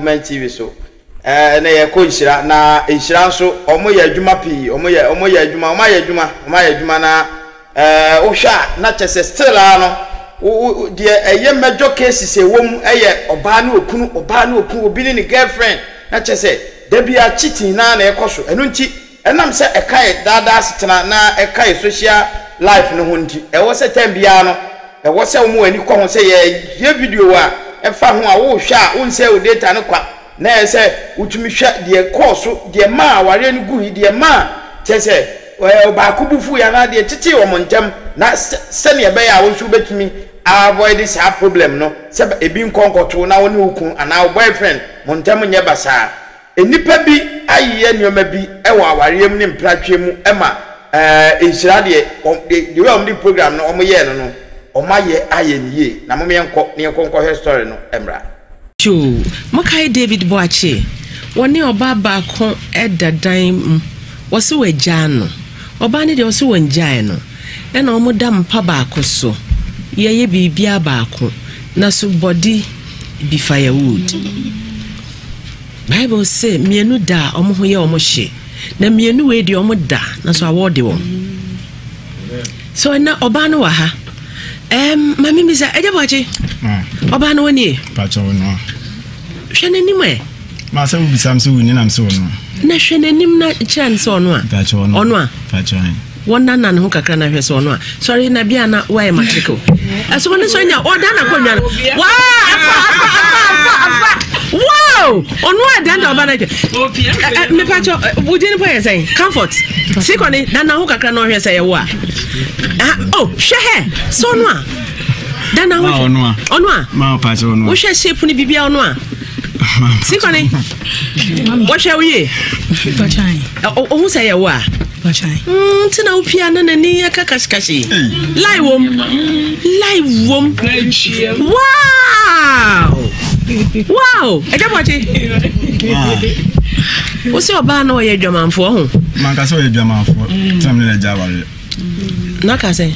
Movement TV so na ye ko nhira na nhira so omo ye adwuma pi omo ye adwuma na wo hwa na chese still ano de eye major cases e wom eye oba na okunu obi ni girlfriend na chese da bia cheating na ekoso enu nti enam se ekai dada setena na ekai social life no ho nti e wo se tem bia no e wo se wo ani ko ho se ye video a e fa ho a wo hwa wo nse wo data no kwa na e se utumi hwa de course de ma ware no gu de ma chese ba kubufu ya na de titi wo montem na se ne be ya wo su betumi avoid this problem no se ebi nkonkoto na wo ne okun ana boyfriend montem nye basa enipa bi ayiye nioma bi e wa awarem ne mpratwe mu ema enhira de we omdi program no omoye no omaye ayeniye na momenko ne konko story no emra chu makai David Boache woni oba ba ko edadan wose wagya no oba ne de wose wanjae no na omoda mpa ba ko so ye bibia ba ko na so body be firewood. Bible say mienu da omo ho ye omo hye na mienu we de omo da na so awode wo so na oba no wa ha mami mi say eje Boache oba no woni pacho no hwene nim e ma say obi sam so woni nam so no na hwene nim na chan so no a pacho no ono a pacho wona na ho kakra na hwe so no a sorry na bia na why matriko aso wona so nya oda na konwa wa wow onu adanda obana ke me pacho wujini po yesay comfort sikoni na ho kakra na hwe say wo a oh shehe so no a dana ho onu a ma pacho onu wo hwe shape ni bibia onu a sikoni wo hwe uye pachai o say wo a pachai tina upia na nani akakashikashi live wom wow eja Boache wo se oba na oye dwamanfo ho man ka se oye dwamanfo tam ne ja ware na ka se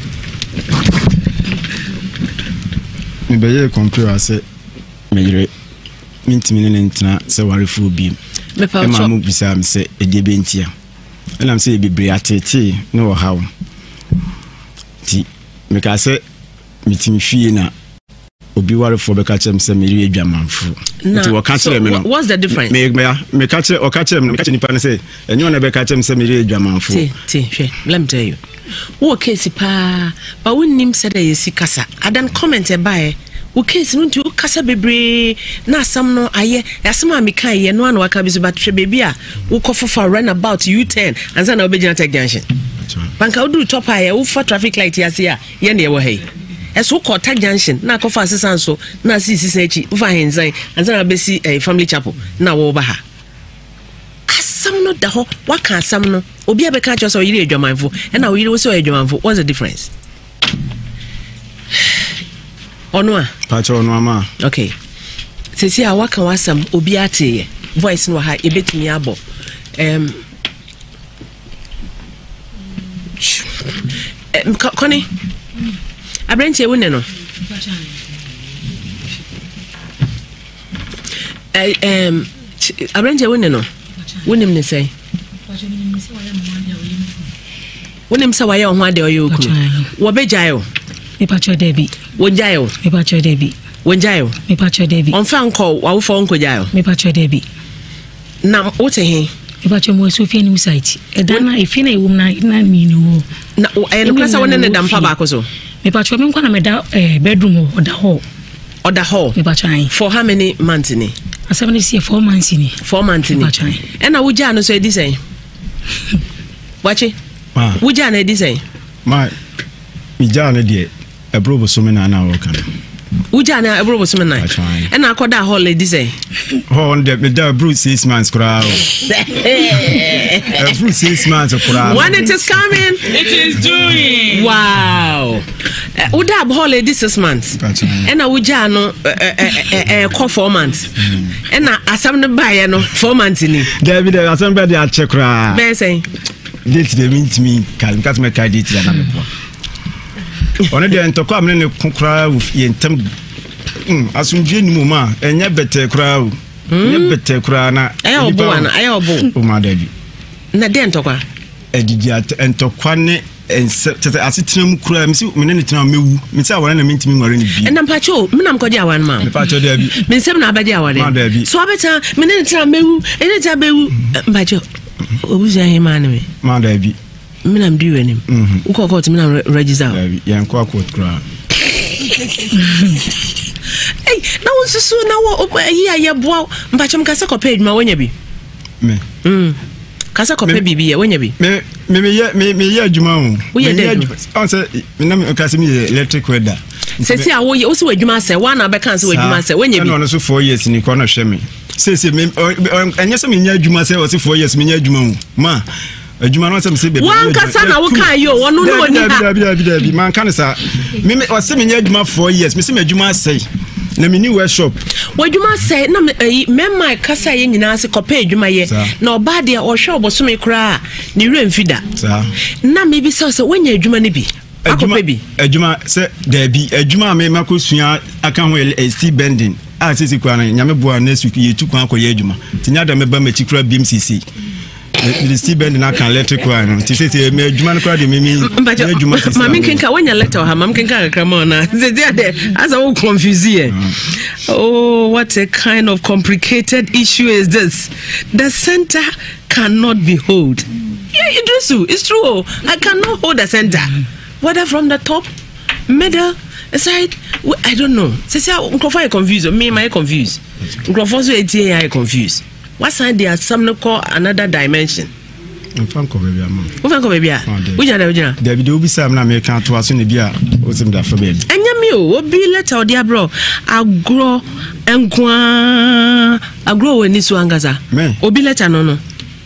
me beye computer se me yire mintimi ne ntina se ware fu bi me pa cho ma mu bisa me se edebe ntia enam se bibiri atete no hawo ti me ka se mitimi hwie na obi ware for be ka chem se meri adwamanfo nti wo ka chere me no what's the difference me ka chere o ka chere me ka chere nipa ne se enyo na be ka chem se meri adwamanfo ti hwe let me tell you wo case pa ba wonnim se da yesi kasa adan comment e bae wo case no nti wo kasa bebre na asam no aye asam a meka ye no ana waka bi so batwe bebi a wo kofofa run about U10 anza na obegina tech junction banka wo do top aye wo for traffic light yase a ye na ye wo hey eso ko tech junction na kofa assistant so na sisi sechi wo fa henzan anza na besi family chapel na wo ba ha asam no da ho waka asam no obi abeka cho so yire adwamanfo e na wo yire wo so adwamanfo what's the difference Onwa pacho onwa ma okay sisi a waka wasam obi ate voice no ha ebetimi abo Koni abrenche wone no abrenche wone no wonim ne say wonim sa waye ho ade oyo ku wo bejayo me pacho debi wonjayo me pacho debi wonjayo me pacho debi on fa nko wa wo fo nko jayo me pacho debi na wote he me pacho mo so fi ni site e dana e fi na ewum na mi ni wo na e no klasa wonne ne dampa ba ko so me pacho me nko na me da bedroom oda hall me pacho ai for how many months ni asabani see 4 months ni 4 months ni e na wuja no so e di say Boache wuja na e di say ma mi jana de ebro bosome na na woka wuja na ebro bosome na e na akoda hall e di say ho on de me da bro 6 months kura every 6 months kura when it is coming it is doing wow uda hall e di 6 months e na wuja no ko 4 months e na asam no baye no 4 months ni David asam ba de a check kura be say date de mint me kan kat me ka date na me po one de ntoko amne ne kokra yentem asumdwe ni moma enya bete kra ne bete kura na ayo obo ana ayo obo o ma dabi na de ntokwa edidi ntokwa ne tete asetenam kura misi mene ne tena mewu misi awara na mentimi ngware ne bi na mpacho menam kodi awan ma mpacho dabi mensem na abadi aware so abeta mene ne tena mewu ene ta bewu mpacho obuza hima ne me ma dabi menam di wenim uko court menam register dabi yan kwa court kura hey na wonsusu na wo yi ayeboa mpacho mkasa ko page ma wonya bi me kasa ko pe bibi ya wonya bi me ye adwuma ho on say me kasa me electric weather sesi a wo ye wo se wadwuma se wa na be kan se wadwuma se wonya bi no so 4 years ni ko na hwe me sesi me anya se me nya adwuma se wo se 4 years me nya adwuma ho ma adwuma no se me se be wan kasa na wo kan yo wono no oni ha bi man kan sa me wo se me nya adwuma 4 years me se me adwuma sei na me ni workshop wadwuma sei na me mai kasa ye nyina se kopa adwuma ye na oba de o hwe oboso me kura ni wura mfida na me bi se wonya adwuma ne bi akopa bi adwuma se da bi adwuma me makosua aka ho steel bending a sisi kwa na nyame boa na su ye tukwan akoye adwuma tinya da me ba ma chikura BMCC the steel bending aka electric one ti sisi me adwuma no kwa de me adwuma sisi mami kenka wonya letter ha mami kenka akrama na ze there as I confuse here. Oh, what a kind of complicated issue is this? The center cannot be held. Yeah, it's true. I cannot hold the center. Whether from the top, middle, side, I don't know. Say, I confused. Me, I confused. I confused. What side there? Some call another dimension. Mfanko baby ama. Mfanko baby a. Ujana. David obi sam na me kan to aso ne bia osim da fa baby. Anyame o obi letter odi abro agro enkwa agro wani so angaza. Obi letter no.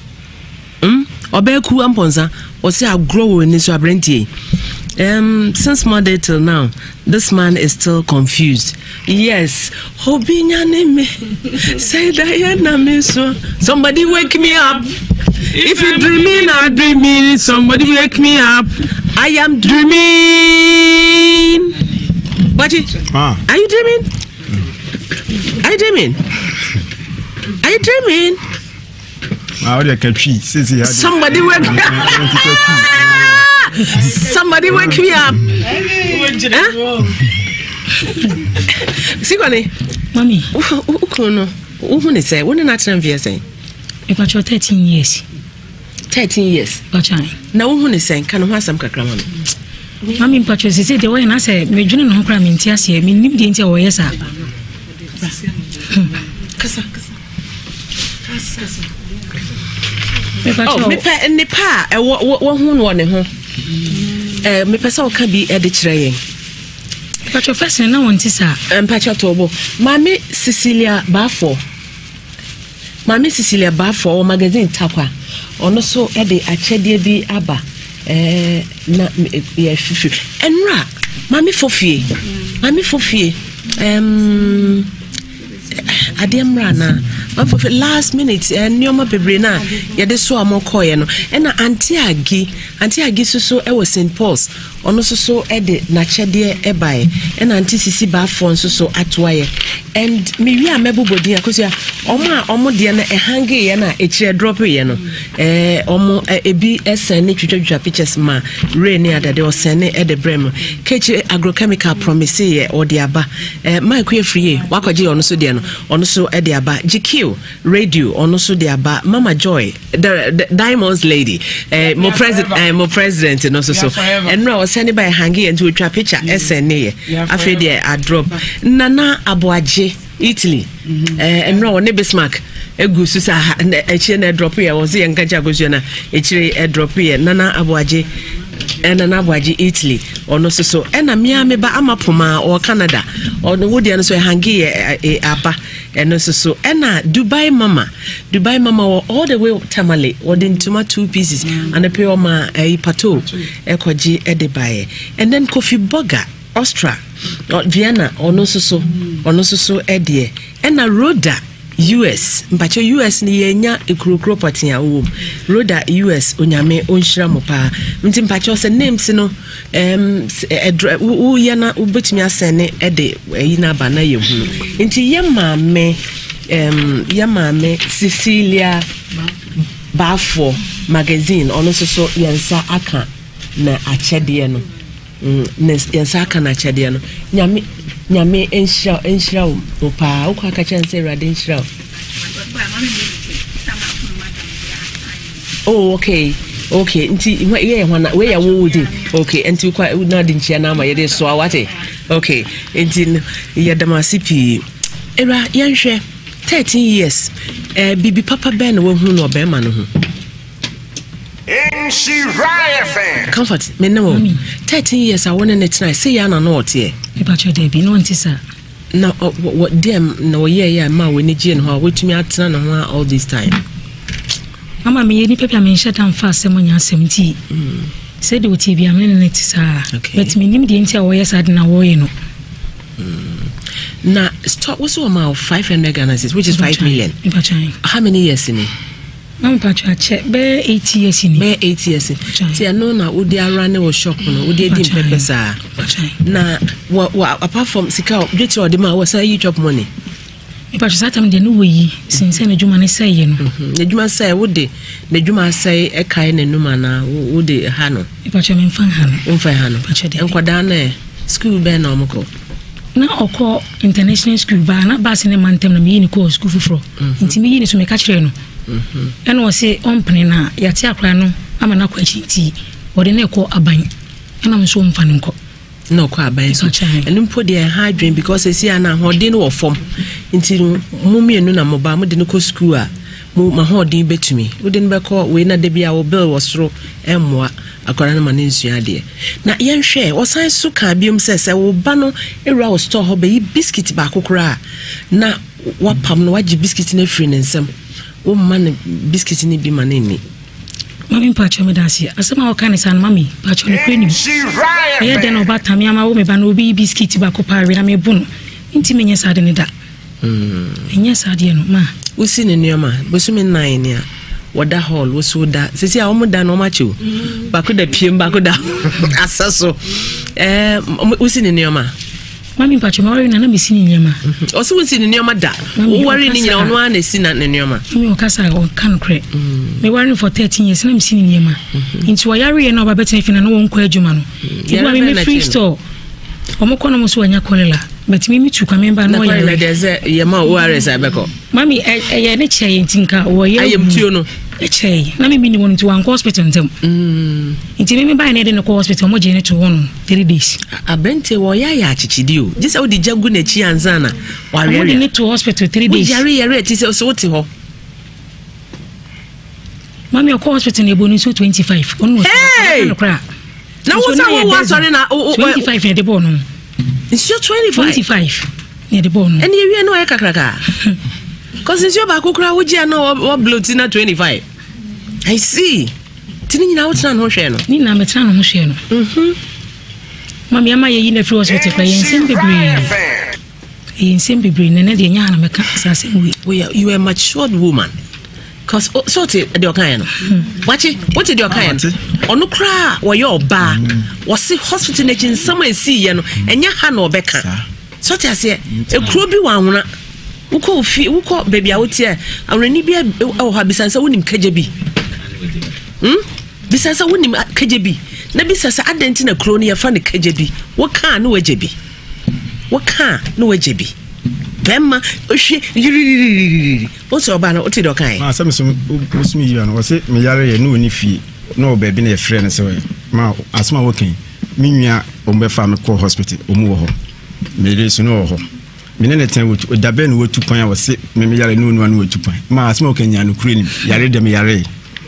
Obeku amponza o say agro wani so abrentie. Since Monday till now, this man is still confused. Yes, Obinya neme. Say Diana meso. Somebody wake me up. If you're dreaming, I'm dreaming. Somebody wake me up. I am dreaming. What? Are you dreaming? Are you dreaming? Are you dreaming? Somebody wake me up. Somebody wake me up. Sigone, mommy. Ukono. Uhune say, when not transfer say. About your 13 years. 13 years. Bachai. Na uhune say, can you some kakramano? Mommy, Pacho, she said the way I say, me join no cram in Tiasia, me nim the inter or yes. Kasa. Oh, me pa ne pa wo hu no ne ho me pesa o ka bi e de kire yen Pacho first na won ti sa Pacho tobo Mami Cecilia Bafo o magazine takwa ono so e de achede bi aba na ye hwehwe enra Mami Fofie ademra na for last minute nyoma bebre na ye de so amokoye no na Auntie Agi so e was St Paul's ono so e de na chede e bae na Auntie Sisi ba fon so atoaye and me wi amebobodi akosia omo de na e hange ye na e kire drop ye no omo ebi esen ne twitwa pictures ma rain adade o sene e de brem kechi agrochemical promise ye o de aba my kwe free wakoje ono so de no ono so e de aba GQ radio ono so de aba Mama Joy the Diamonds lady mo president no so and no send by hangi and to twa picture SNA afi de a drop Nana Abuaje Italy and no ne Bismarck egu so sa e chire na drop here was ye nkaja gosu na e chire e drop here Nana Abuaje Italy ono so na mia me ba amapoma or Canada ono wodi an so hangi aba eno so na Dubai mama all the way Tamale or the ntoma 2 pieces and a pay ma pato ekoji edebaye and then coffee burger Austria Vienna ono so edie na Roda US mpacho US ni yenya ekrokro patia wo Roda US onyame onhira mopa mti mpacho se names no wo ye na ubetimi asene ede yi na ba na yehu nti ye maame Yamame Cecilia Bafo magazine ono so yensa aka na achede no yensa aka na achede no nyame enhira opa ukwa aka chance rade enhira. Oh, okay. Nti ye hwana we ya wodi. Okay, nti ukwa na di nchia na ma ye de so awate. Okay, nti ye damasipi era yenhwe 13 years bibi papa ben wo hu no be ma no hu. Comfort me no 13 years I want to say ya na no ote e ba che dey no ntisa na what dem na ye ma we ni gye no ha wetumi atena na ho all this time. Mama me ni pepa me shut down fast sem nya 70 said we TV am ne ntisa but me nim de ntia wo yes ad na wo ye no. Na stop what's the amount of 500 Ghana cedis, which is 5 million. How many years in it? I'm check be 8 years in it. Be 8 years in. See, I know now would they run or shop no would they dim pepper na apart from sika get your demand was say you chop money. If I sat am dey no way since na juma ne say ye no. The juma say would they the juma say e kai na numa na would they ha no. If I check me fan ha no. Mfa ha no. Enkwada na school be na omko. Na oko international school ba na ba se ne mantem na me ni ko school fufro nti me ni so me ka kire no ene wo se ompene na yate akra no ama na kwa chinti wo de na ko aban ena me so mfa ne nko na ko aban so ene mpo de ha dwen because esi ana hode no wo fom nti mu mienu na mo ba mo de no ko school a mo ma hode betumi wo de no be ko we na de bia wo bill wo soro emmoa akora na mane nsua de na yenhwe wo san so ka biom se wo ba no ewura wo store ho be biscuit ba kokora na wapam no wagi biscuit na free nsem wo man biscuit ni bi mane ni mami pacho me dasi asema wo kan san mami pacho no kwani e de no bata me ama wo me ba no bi biscuit ba ko pa we na me bu no nti menye sade ne da enye sade no ma wo si ne nioma bo so me 9 ne a wada hall wo so da sisi a wo da no ma chew ba ko da piem ba ko da asaso wo si ne nioma mami pacho ma na me si ne nioma o so wo si ne nioma da wo wari ni nyina ono ana si na ne nioma me o kasa o kan kre me wari for 13 years na me si ne nioma nti wo yare ye na ba betene fina no won kwa adwuma no ti wa me free store omo kono mo so anya kolela but me tu kwa member no ya le deze ye ma o are sa beko mami ye ne che ntinka wo ye ayem tuo no che na me ni won to wan hospital ntem nti me ba na de no hospital mo je ne to won 3 days abente wo ya achichidi o je se wo di jagu na chi anzana wa re re ne to hospital 3 days yare ti se so wote ho mami o hospital ne bonu so 25 onu no kra na wo sa wo sorry na 25 ne de bonu it's your 25 ne de bonu eni ewie no e kakraka cause it's your ba kokra wo je na wo bloating na 25 I see tini nyina wo tena no hwe no ni na metena no hwe no mami ama ye na free hospital kwa yensim bebre ne de nya na meka asase we you are a matured woman cause so te de okan no wachi what did your kind onu kra wo ye oba wo se hospital na chin someone see ye no enya ha na obeka so te ase ekro bi wa nwona uko baby a wotie awrani bi o ha bisansa wonim kaje bi bisansa wonim kaje bi na bisansa adenti na kro no ye fa ne kaje bi wo ka na waje bi Bema ohwe o so ba na o ti do kan ma se me so musumi yi na o se me yare ye no ni fi no ba bi na e frɛ ne se ma asoma wo kan me nua o me fa me ko hospital o mu wo ho me re so no wo ho me ne ten wo da be no wo tupan a wo se me yare no no wo tupan ma asoma wo kan nya no kure ni yare de me yare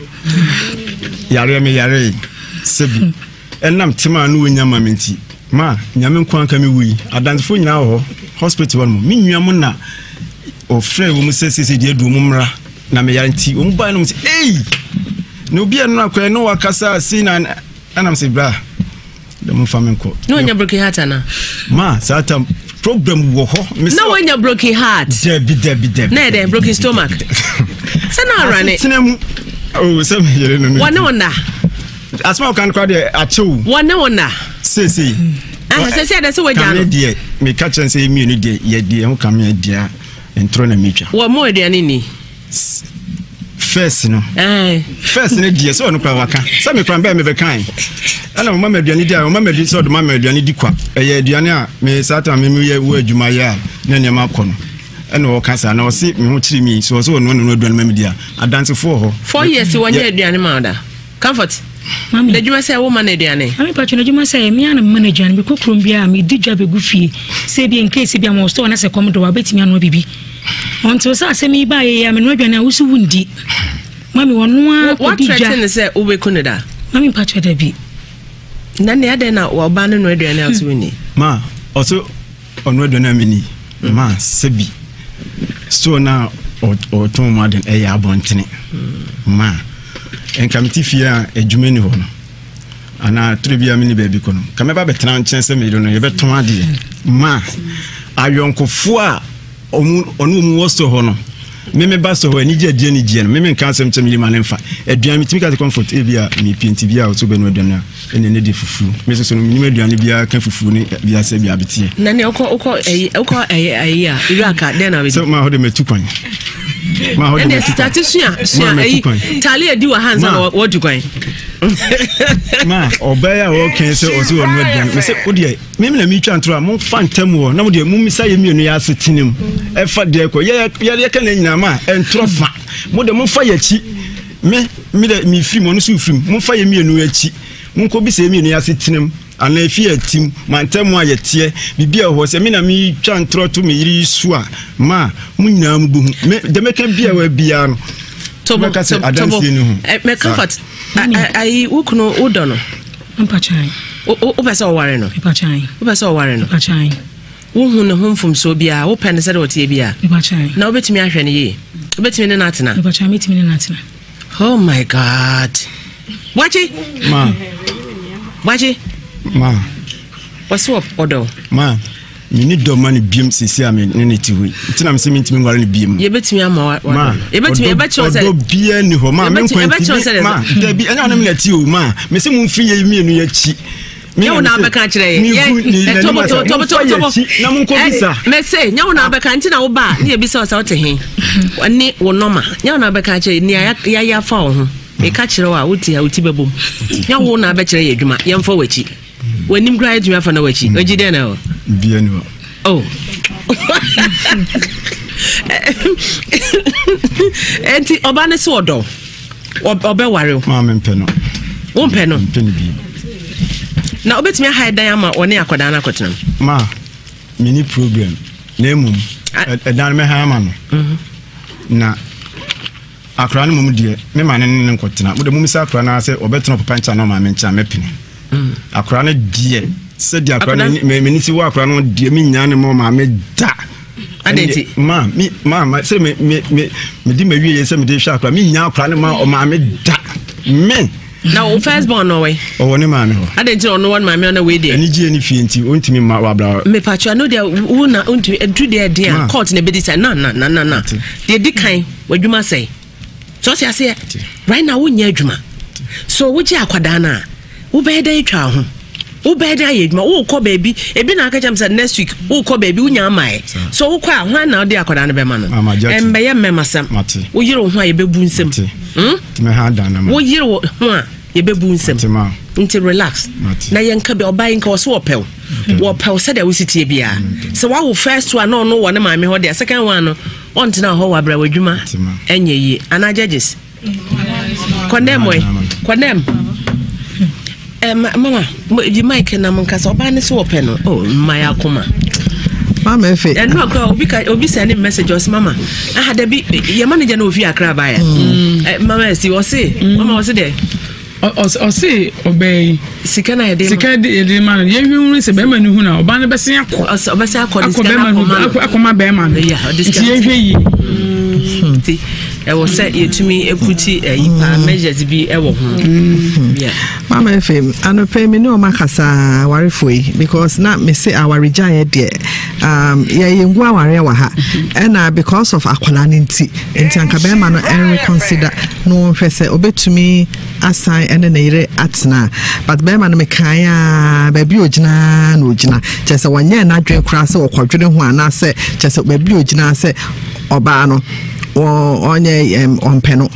me yare sebi enam tima no wo nya ma menti ma nyame kwan ka me wi adanfo nyina wo hospital one me nua mo na o frɛ wo mu sese de adu mu mra na me yanti o mu ba no mu se no bia no akwa no wakasa si na anam se bra de mu fa me ko no nya broken heart ana ma sata problem wo ho no when you broken heart debi na de broken stomach sana rane tinemu oh se me yere no wana asma kan kwa de achew wana sese sese ada se waja no de me catch and say me no de ye de ho kam ye dia entro na mecha wo mo aduane ni first no first ne die so no kwa waka sa me kwa mba me be kan ana mama aduane dia mama di so do mama aduane di kwa eye aduane a me sata me ye wo adwuma ya na ne ma kɔ no ana wo kasa na wo si me ho kiri mi so no aduane mama dia adanse fo ho 4 years wo nye aduane ma da comfort mami the juma say wo man aduane ami patcho the juma say me ana man aduane be kokrom bia me di dwa be gufie say bi in case bia mo store na say come do wa betimi anu bibi until say me ba ye ya me no aduane awusu wundi mami wonu what threaten say wo be kunida mami patcho da bi na ne ade na wo ba no aduane awusu wuni ma also onu aduane amini ma sebi so na o ton maden e ya abontene ma en kamiti fia edwumeni ho no ana trebia mini baby kono kameba betena nkyese me no ye beton ade ma ayonkofo a onu mu wosto ho no meme basto ho ani gye ni gye no meme nka asem kyem yima ne mfa aduan mitimi ka comfort e bia mi pinti bia o so be no aduan ene ne de fufu me so no minima aduan bia ka fufu ne bia se bia betie na ne okọ ayi a iru aka den na we so ma ho de metu kwan ma ho de metu sua ayi tali edi wa hands na wo du kwan ma obaya o ken se o so no aduan me se odi meme na mi twa ntro a mo fa ntam wo na mo de mo misa ye mienu ya se tinim e fa de ko ye ka na nyina ma entro fa mo de mo fa ya chi me de mi firi mo no so firi mo fa ye mienu ya chi mo ko bi se mienu ya se tinim ana efi atim mantam a ye tie bibia ho se me na mi twa ntro to me yiri su a ma mo nyina mo bu me de meka bia wa bia no to me comfort ai ukuno udono mpachai o pesa o ware no mpachai o pesa o ware no mpachai wo hu ne homfom so bia wo pene se de wotie bia mpachai na obetimi ahwe ne ye obetimi ne natena mpachai metimi ne natena oh my god wachi ma what's up odo ma mini do man biem sisi ame ne tiwi ntina me se mentimi ngware ne biem ye betimi ama wa ye betimi e betimi se do bia ni ho ma me nkwanti ma da bi anya na me na ti o ma me se mu mfi ye mienu ya chi nyawo na abeka kire ye tobo na mun ko bisa me se nyawo na abeka ntina wo ba ne ye bisa o sa wote he ni wo noma nyawo na abeka kire ni ya fa wo ho e ka kire wa wuti bebom nyawo na abeka kire ye adwuma ye mfa wachi wanim gra adwuma fa na wachi ogide na o bia ni oh enti obane se odo obe ware ma me mpeno wo mpeno mpeni bi na obetimi hide dan ama one akoda na akotena ma mini program na emum edan me ha ma no na akra no mum de me ma ne nkotena mo de mum sa akra na se obetena papa ncha na ma me ncha mepene akra na die se di akra na me ni si wa akra no die me nya ne mo ma me da adenti ma se me di ma wie se me de hwa akra me nya akra ne ma o ma me da me now first born no way o woni ma me ho adenti no one ma me on the way there ani gie ni fie nti ontimi ma wa bra me patcho no there una ontimi edu there dia court na bedisa na de di kan wadwuma sei so say right now wonya adwuma so woji akwada na wo be da etwa ho wo be da ye adwuma wo kɔ baby ebi na aka jam say next week wo kɔ baby wonya amae so wo kɔ a ho na wo de akwada na be ma no embe ye mmemasam wo yire ho a ye bebu nsem me ha da na wo yire ho a ye bebu nsem nti relax na ye nka be obai nka wo so wo said that we sit here bia so wa wo first one no one ma me ho the second one no on tina ho wa bra wadwuma enye yi ana judges condemn mama the mic na monka so oba ne so open no oh maya koma Mama Effe and no go obi send message us mama da bi your manager no fi akra ba ya mama si was say mama was there o say obey sika na yede man ye hunu se be manu hu na oba ne bese akọ akoma be man ya this ye hwe yi was set you to me a pretty measures be ever. Mama Effe, and pay me no makasa worry free because not me say our reject dear. You go and because of aqualanity and Tankabema and reconsider no one say obey to me assign and an atna. But Bema Mekaya, baby Ojina, Nojina, just a 1 year not drink crass or quadrillion one. I say, just a baby Ojina say, Obano or on penno.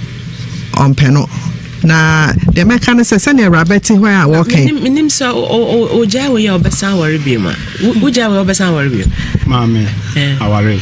Na the mechanic says any rabbit where I walk in. Minim so o jawe ya obesa worry be ma. Wo jawe obesa worry be. Mama, aware.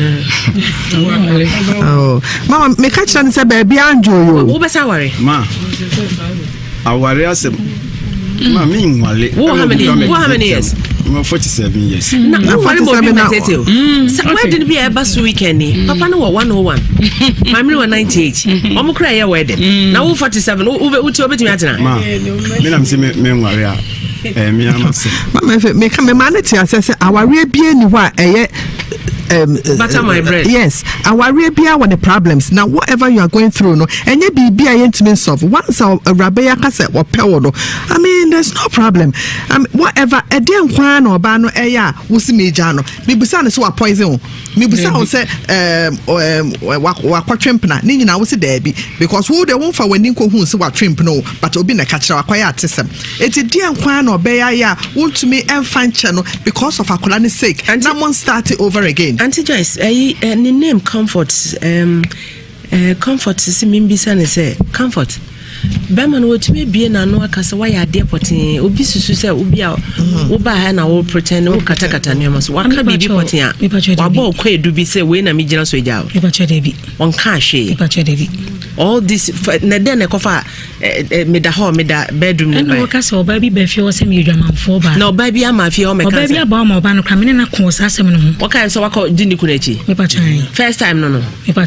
Oh, Mama, me catch and say baby anjo. Wo obesa worry. Ma. Aware asem. Ma me nwale. How many years? 47 years. Na 47 now. Why didn't be a bus weekend? Papa no 101. Mommy was 98. Omo kra ya wedding. Now 47. Uti obetimi atena. Ma. Me na me nware a. Me amase. Mama Effe, me come manage say aware bia ni wa butter my bread. Yes, our bia when the problems now whatever you are going through no and you be intimate solve once our rabia kase or pewodo. I mean there's no problem. Whatever a damn kwan or bano eya wusi mejano. Me busa ne so a poison. Me busa o say wa kwatwempna ni nyina wo se daabi because who the one for when nko hu se wa twemp no but obi na ka kire akwaya atesem. Eti damn kwan no beya ya want to me enfanche no because of akolani sake. And someone started over again. Auntie Joyce, the name Comfort, Comfort is Mimbisa and say Comfort. Berman would to me be an annoy cast away at deporting, Obisu say, Ubia, Uba, and I will pretend no Katakataniamas. What can be deporting? Wabo Quay do be say, when a median so down. One cash, all this Nadena Kofa, made a home, made a bedroom. No, Castle, baby, Beffy was a medium for no, baby, I'm a few, my baby, a bomb or ban coming in a course as a minimum. What kind so I call Dinicunechi? First time, no,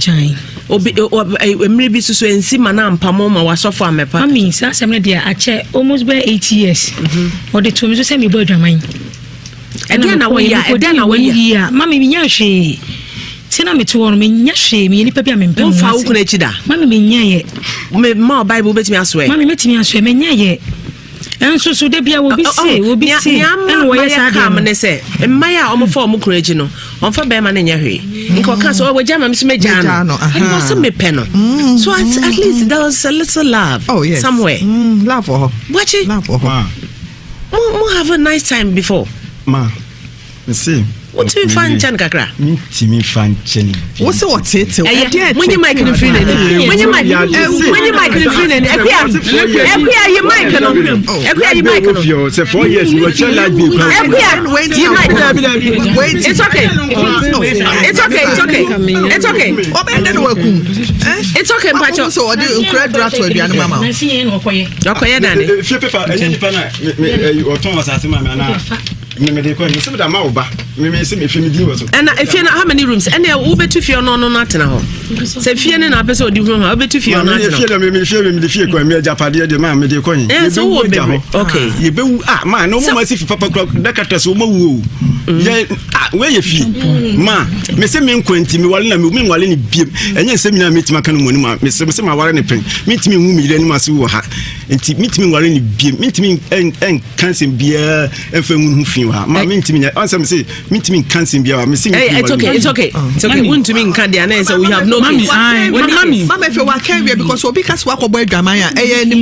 maybe so and see Manam Pamoma was so far. I mean, some dear, I check almost by 8 years. Or the two to send me bird of mine. And then away, yeah, Mammy Yashi. Send me to me, Yashi, me, any paper, and Pumfa, Mammy Minya, more Bible, bet me as well. Mammy, met me as well, Menya. And so there be will be and where I come and they say, and Maya almost form Cragino, on for Beman and Yahoo. In Caucaso, over Germans Majano, and was a penno. So at least there was a little love. Oh, yes, somewhere. Love for her. Watch it. Love for her. We'll have a nice time before. Ma, you see. What do you find, Chankakra? Timmy fan Jenny. What's what's it? When you might be feeling it, when you might be feeling it, you might say 4 years, you were child like me. It's okay. It's okay. It's okay. It's okay, Pacho. So I do incredible rat with the animal. Okay, Danny. If you prefer any pana, or Thomas as a man. And if you know how many rooms, and they'll be to fear no nothing. Say, fear an episode, you will be to fear no okay, you be man, no more if Papa Clock, Dakatas, where you feel, ma, Miss Min Quentin, meanwhile, any beam, and yes, seminar meet my cannon, Miss Sema Warren Pen, meet me, whom then must and meet me while any beam, meet me and can't beer and for Ma mean to me, answer say, meet me can't be our missing. It's okay, it's okay. It's okay. Wouldn't to mean candy and answer we have no mommy. Mama, if you are carrier because we'll be cast walk away, Gamaya, and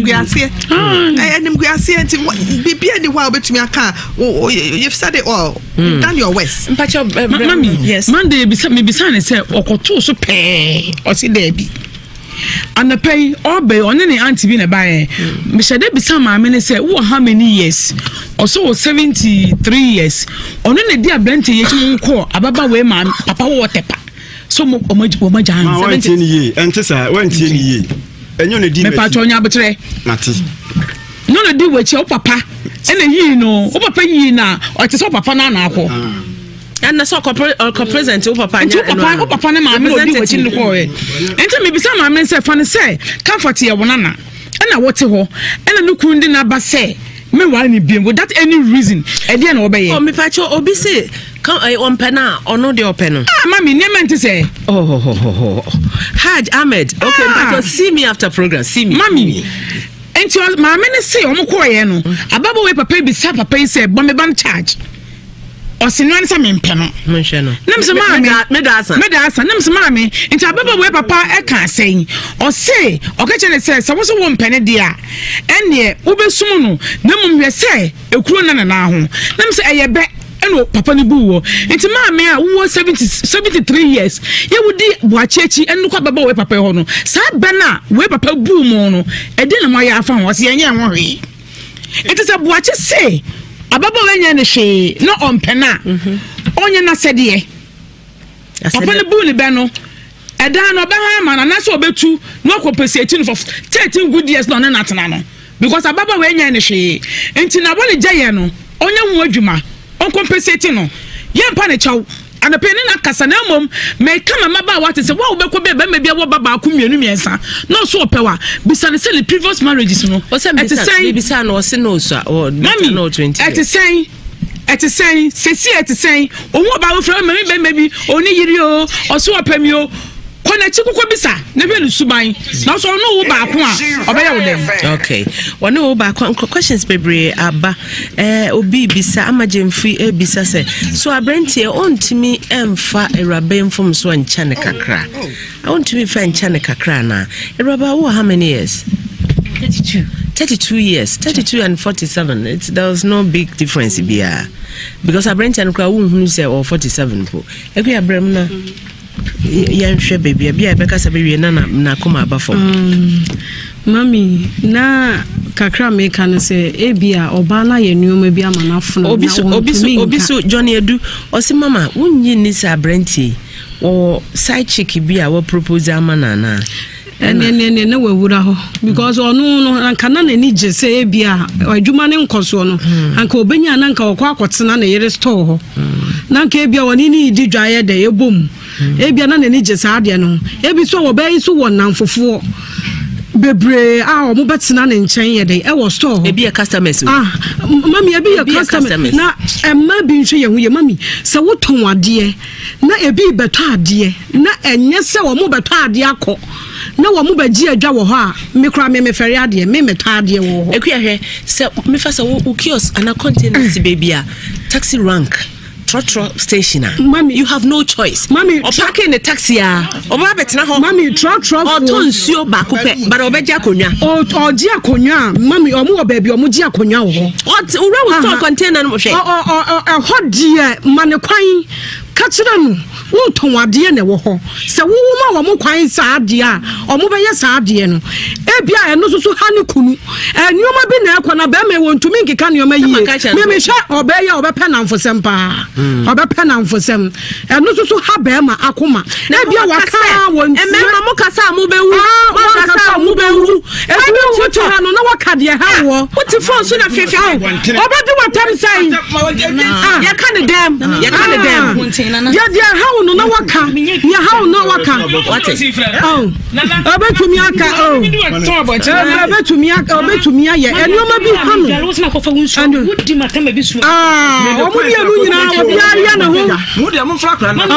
be any while between me a car. You've said it all. Done your west. But your mammy, yes. Monday beside me beside and say, or two so pay or see Debbie. And the pay or bay on any auntie being a buyer. Mr. Debbie, some mammy say, oh, how many years? Or so 73 years. On any dear Blenty, you call Ababa way, man, Papa water. So much 17 years, and Tessa went in ye. And you need to patron arbitrary. None of do with your papa. And a ye no, Papa ye now, or to so Papa Nana. And the soccer present over Papa and mammy was in the quarry. And tell me, some mammy said, funny say, comfort here, one and I water her, and a look wounded Abba say. Me why ni bien without any reason. E dey na obey. Oh me pacho obi say on pena or no de open. Mami, never to say. Oh, Haj Ahmed. Okay, but see me after program. See me. Mami. And your mamma say, Omokoyeno. Ababa we papa be sa papa say, Bombeban charge. Or Sinan Samin Peno. Mention. Namsa Medasa. Namsa Mammy. Into Ababa we papa I can't say. Or say, or catch and says, I was a 1 penny dear. And ye, Ube Sumo. Namum we say, a crooner now. Namsa a bet. And Papa Nibu, it's a man who was 73 years. You would do Wachechi and look up about Papa Hono. Sad Bana, where Papa Boomono, a dinner my afan was young worry. It is a watch say. A bubble and she, not on penna. Onyana said ye. Papa Nibuli Bano. A dan or Bahama, and that's what bet you no compensating for 13 good years, non natanano. Because a bubble and she. And Tinaboli Jayano, Onya Wojuma. On compensating no yen pa ne chaw and penny na kasa na mom me kama maba what is what be ko be maybe a baba ku mienu miensa no so pewa bisa ne say the previous marriages no o say bisa no se no so or no 20 at say o ba wo fra me maybe oni yiri o so opemi o kona chikuko bisa na be lusuban na so no wo ba ko a obeya wo dem. Okay, one wo ba questions bebre aba obi bisa amagemfi bisa say so abrentie ontimi emfa erabe mfom so ancha ne kakra ontimi fa ancha ne kakra na eraba wo how many years? 32 years, 32 and 47. There was no big difference here because abrentie and kwa who say or 47 po ekwe abrem na yanhwe baby bia beka sabe na koma abafo mami na kakra me kan say ebia oba na ye nuoma bia manafo na obiso Johnny Edu o se mama wunyi ni sa abrantie o side chick bia wo propose amana na ene na wawura ho because onu no anka na ni je say ebia adwuma ne nkoso no anka obenya na anka okwa akotena na yere store ho na anka ebia woni ni di dwaye de ebom ebia na ni je sa ade no ebi so wo bai so won nanfofo bebre a o mo betina ne nchen ye de e wo store ebi e customers mami ebi e customers na emma bi nhwe ye hu ye mami se wo ton ade na ebi beto ade na enye se wo mo beto ade akọ na wo mo baji adwa wo ho a me kra me fere ade me meta ade wo ho ekuyahwe se me fa se wo kiosk ana containers baby a taxi rank Trotro station. Mami, you have no choice. Mami, or parking the taxi. Or betna ho. Mami, trotro. Or tonsio bakupe. But obeja konya. Or dia konya. Mami, or mo baby, or mo dia konya ho. What? Ura will container no she. Or hot dear manekwai. Kachira no wo ton ade na wo ho se wo ma wo mo kwan sa ade a o mo be ye sa ade no e bia e no so ha ne kunu enyoma bi na ekọ na be me wo ntumi nkeka ne o ma yie me hwe obeya obepe na mfosem pa obepe na mfosem e no so ha be ma akoma na bia waka wo ntumi e me mo kasa mo be wu mo kasa mo be wu e bi wo to ha no na waka de ha wo what phone so na fefe obedu watam sai ya kan dem ya how no waka ya how no waka what oh obetumi aka oh obetumi aka obetumi aye enoma bi hanu wudi matama bi su omu bi enu nyina obi aria na ho mu de mu fra kra na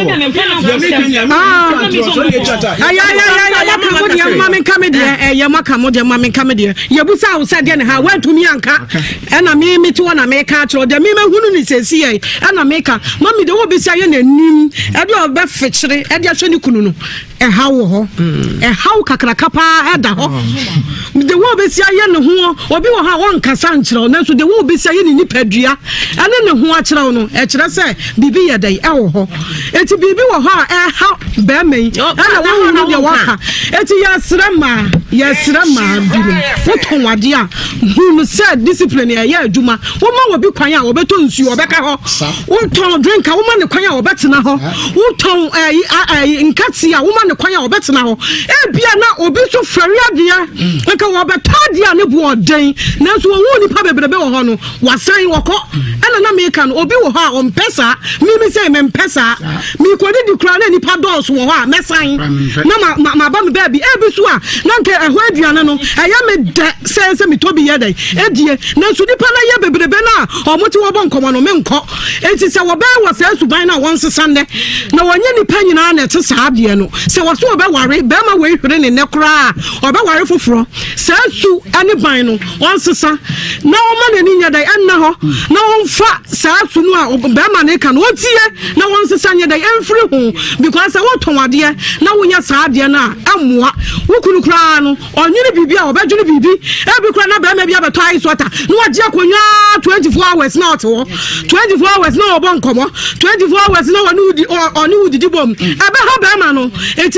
ya mama kamede ya maka mo de mama kamede ya busa wo sade ne ha watumi anka ena me meti wona me ka atro de me hunu ni sesi ye ena me ka mami de wo bi sia ye na nim e de obe fechire e de ahwe ni kunu no e hawo ho e hawo kakraka pa e da ho de wo be sia ye ne ho obi wo ha won kasa nkyerɛ na so de wo be sia ye ni nipadua ene ne ho akyerɛ no e kyerɛ sɛ bibi ye dai e wo ho eti bibi wo ho a e ha ba mai ana wo no de waka eti ya srama bi no wo ton wade a hu sɛ discipline ye adwuma wo ma wo bi kwan a wo beto nsuo obeka ho wo ton drink a wo ma ne kwan a obetena ho wuton nkati a woma ne kwan a obetena ho ebia na obi so fari adea nka wobetadea ne boden nanso wo nipa bebrebe wo ho no wasan wokọ ana na meka no obi wo ho a ompesa mimi say mempesa mi kodi di kura na nipa dos wo ho a mesan na ma ba me baby ebi so a na nka ehwo aduane no eya me de sense mi tobi ye dai edie nanso nipa na ye bebrebe na omoti wo bon komo no me nko enti se wo ba wo se suban na won sesande na wonye nipa nyina na ete saade no se wo so oba ware be ma we hwere ne ne kura oba ware foforo se su ani ban no won sesa na o ma ne nya dai anna ho na won fa sa su no a be ma ne ka no tie na won sesa nya dai emfiri ho because wo tonwade na wonya saade na amoa wo kunu kura no onyere bibi a obedwene bibi ebi kura na be ma bi abeto ai sota no wagye akonwa 24 hours na oto 24 hours na obon komo 24 hours na oni udidi bom ebe ha be ma no eti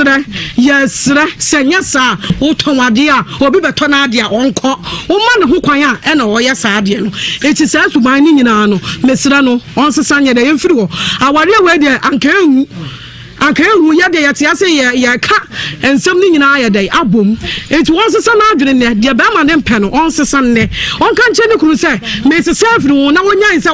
yesre senya sa utonwade a obi beto na ade a onko wo ma ne ho kwan a na wo yesa ade no eti sa suban ni nyina no mesira no onsesa nya de yemfiri wo aware we de anka ehu ya de yate ase ya ka ensem ni nyina ya de abom enti won sesa na adwene ne de ba ma ne mpe no on sesa ne on kan che ne kuru se me sesa afiri wo na wonya nsa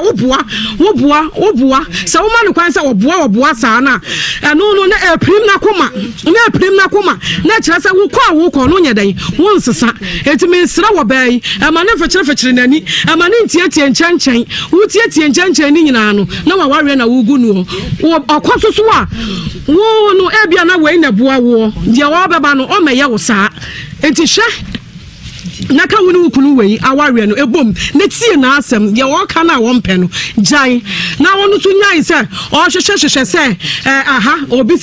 woboa se wo ma ne kwan se woboa sa na eno no na eprim na koma na kire se wo kọ no nya dan won sesa enti me sra wo bai e ma ne fekire nani e ma ne ntie nchenchen wo tie nchenchen ni nyina no na wa ware na wo gu no okososo a wo no ebia na we na boa wo dia wo beba no o meye wo saa enti hwe na ka wo no kunu we aware no ebom na tie na asem dia wo ka na wo mpe no jai na wo no so nyai se o hwehwe se obi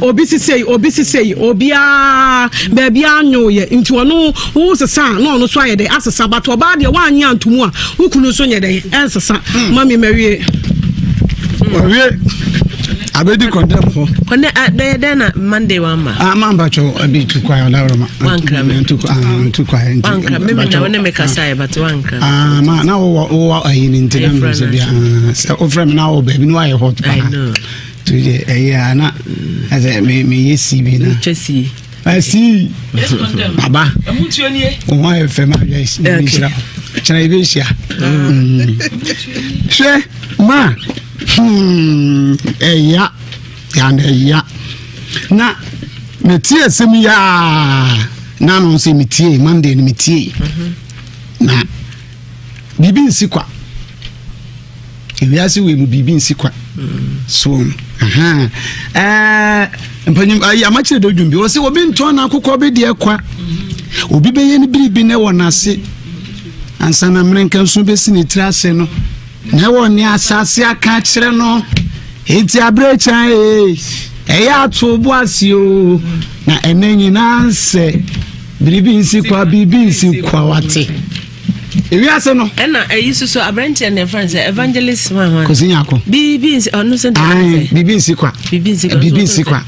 sisei obia baby anyo ye nti ono wo sesa na ono so ayede asesa bato ba de wa anya ntumu a wo kunu so nyede ensesa mami mawie abedi condemn ho kone de na Monday wama mamba cho abi tu kwa la roma wankra me tu kwa wankra me na wona me kasa but wankra ma na wo ayi ni ntena me se bia se o frame na wo baby no ayi hot pa tu je na ase me yesi bi na chesi asi baba amutuo nie Mama Effe ma yes ni shira chana ibe shia she ma ya na metie sem ya na no se metie Monday ni metie na bibi nsikwa ewiase we mu bibi nsikwa so mpanyim ya machire do dwumbi wo se obi nto na akokọ be de kwa obi be ye ni biribi ne wonase ansa na mrenka nso be sini trase no na woni asase aka kire no enti abrecha eya to boase o na enenyi na nse biribi nsikwa wate ewiase no na eyisuso abranche na France evangelist man kozinyako bibi onu se bibi nsikwa